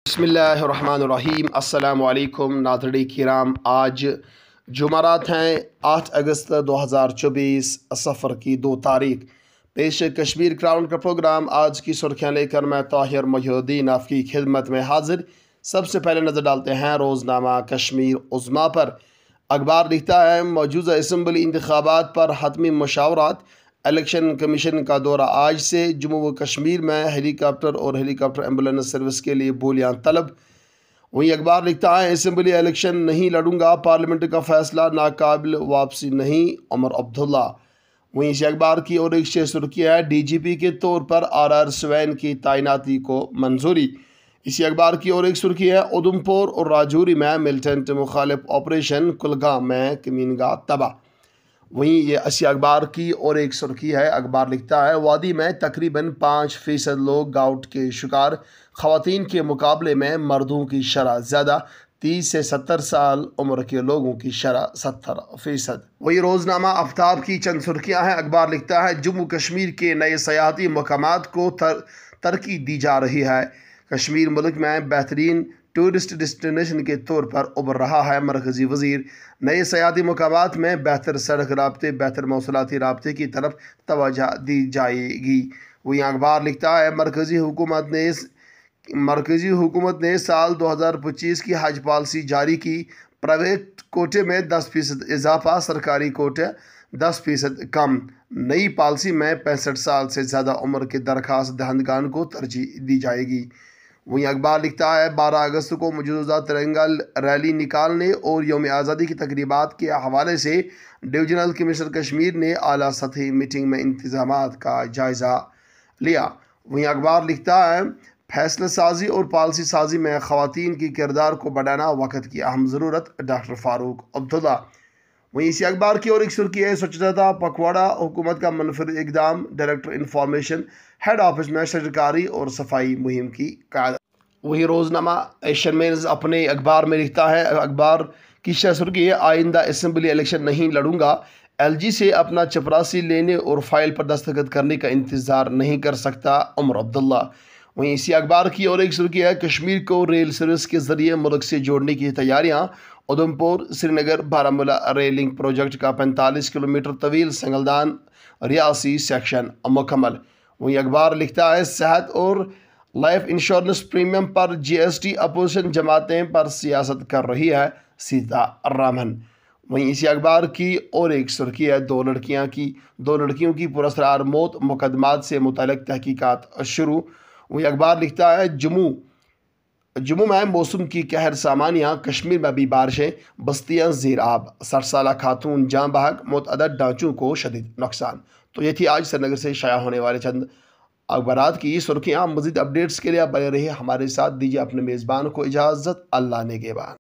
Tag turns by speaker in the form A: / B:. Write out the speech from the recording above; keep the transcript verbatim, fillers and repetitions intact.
A: بسم اللہ الرحمن الرحیم۔ السلام علیکم ناظرین کرام، آج جمعرات ہیں آٹھ اگست دو ہزار چوبیس، سفر کی دو تاریخ۔ پیش کشمیر کراؤن کا پروگرام، آج کی سرخیاں لے کر میں طاہر محی الدین آپ کی خدمت میں حاضر۔ سب سے پہلے نظر ڈالتے ہیں روزنامہ کشمیر عظمیٰ پر۔ اخبار لکھتا ہے موجودہ اسمبلی انتخابات پر حتمی مشاورات، الیکشن کمیشن کا دورہ آج سے۔ جموں و کشمیر میں ہیلی کاپٹر اور ہیلی کاپٹر ایمبولینس سروس کے لیے بولیاں طلب۔ وہیں اخبار لکھتا ہے اسمبلی الیکشن نہیں لڑوں گا، پارلیمنٹ کا فیصلہ ناقابل واپسی نہیں، عمر عبداللہ۔ وہیں اسی اخبار کی اور ایک شہ سرخی ہے ڈی جی پی کے طور پر آر آر سوین کی تعیناتی کو منظوری۔ اسی اخبار کی اور ایک سرخی ہے ادھمپور اور راجوری میں ملیٹنٹ مخالف آپریشن، کلگام میں کمین گاہ تباہ۔ وہیں یہ اسی اخبار کی اور ایک سرخی ہے، اخبار لکھتا ہے وادی میں تقریباً پانچ فیصد لوگ گاؤٹ کے شکار، خواتین کے مقابلے میں مردوں کی شرح زیادہ، تیس سے ستر سال عمر کے لوگوں کی شرح ستر فیصد۔ وہی روزنامہ آفتاب کی چند سرخیاں ہیں، اخبار لکھتا ہے جموں کشمیر کے نئے سیاحتی مقامات کو تر ترقی دی جا رہی ہے، کشمیر ملک میں بہترین ٹورسٹ ڈیسٹینیشن کے طور پر ابھر رہا ہے، مرکزی وزیر۔ نئے سیاحتی مقامات میں بہتر سڑک رابطے، بہتر مواصلاتی رابطے کی طرف توجہ دی جائے گی۔ وہیں اخبار لکھتا ہے مرکزی حکومت نے مرکزی حکومت نے سال دو ہزار پچیس کی حج پالیسی جاری کی، پرائیویٹ کوٹے میں دس فیصد اضافہ، سرکاری کوٹے دس فیصد کم۔ نئی پالیسی میں پینسٹھ سال سے زیادہ عمر کے درخواست دہندگان کو ترجیح دی جائے گی۔ وہیں اخبار لکھتا ہے بارہ اگست کو مجوزہ ترنگا ریلی نکالنے اور یوم آزادی کی تقریبات کے حوالے سے ڈویژنل کمشنر کشمیر نے اعلیٰ سطحی میٹنگ میں انتظامات کا جائزہ لیا۔ وہیں اخبار لکھتا ہے فیصلہ سازی اور پالیسی سازی میں خواتین کی کردار کو بڑھانا وقت کی اہم ضرورت، ڈاکٹر فاروق عبداللہ۔ وہیں اسی اخبار کی اور ایک سرخی ہے سوچھتا پکھواڑہ، حکومت کا منفرد اقدام، ڈائریکٹر انفارمیشن ہیڈ آفس میں شجرکاری اور صفائی مہم کی قیادت۔ وہی روزنامہ ایشین مینز اپنے اخبار میں لکھتا ہے، اخبار کی شہ سرخی ہے آئندہ اسمبلی الیکشن نہیں لڑوں گا، ایل جی سے اپنا چپراسی لینے اور فائل پر دستخط کرنے کا انتظار نہیں کر سکتا، عمر عبداللہ۔ وہیں اسی اخبار کی اور ایک سرخی ہے کشمیر کو ریل سروس کے ذریعے ملک سے جوڑنے کی تیاریاں، Udhampur Srinagar Baramulla rail link project کا پینتالیس کلومیٹر طویل سنگلدان ریاسی سیکشن مکمل۔ وہیں اخبار لکھتا ہے صحت اور لائف انشورنس پریمیم پر جی ایس ٹی، اپوزیشن جماعتیں پر سیاست کر رہی ہے، سیتا رامن۔ وہیں اسی اخبار کی اور ایک سرخی ہے دو لڑکیاں کی دو لڑکیوں کی پراسرار موت، مقدمات سے متعلق تحقیقات شروع۔ وہیں اخبار لکھتا ہے جموں جموں میں موسم کی قہر سامانیہ، کشمیر میں بھی بارشیں، بستیاں زیر آب، ساٹھ سالہ خاتون جاں بحق، متعدد ڈھانچوں کو شدید نقصان۔ تو یہ تھی آج سری نگر سے شائع ہونے والے چند اخبارات کی سرخیاں۔ مزید اپڈیٹس کے لیے آپ بنے رہیے ہمارے ساتھ، دیجیے اپنے میزبان کو اجازت، اللہ نگہبان۔